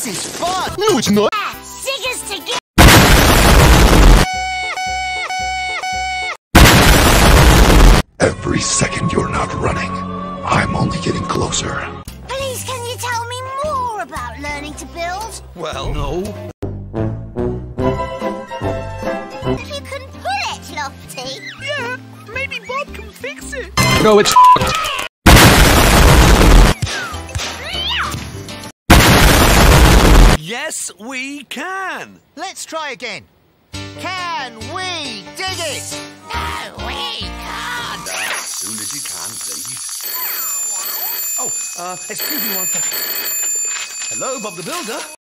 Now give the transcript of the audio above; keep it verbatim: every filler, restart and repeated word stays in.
This is fun! No, it's not! Sing us together! Every second you're not running, I'm only getting closer. Please, can you tell me more about learning to build? Well, no. If you can pull it, Lofty. Yeah, maybe Bob can fix it. No, it's Yes, we can. Let's try again. Can we dig it? No, we can't. As soon as you can, please. Oh, uh, excuse me one second. Hello, Bob the Builder.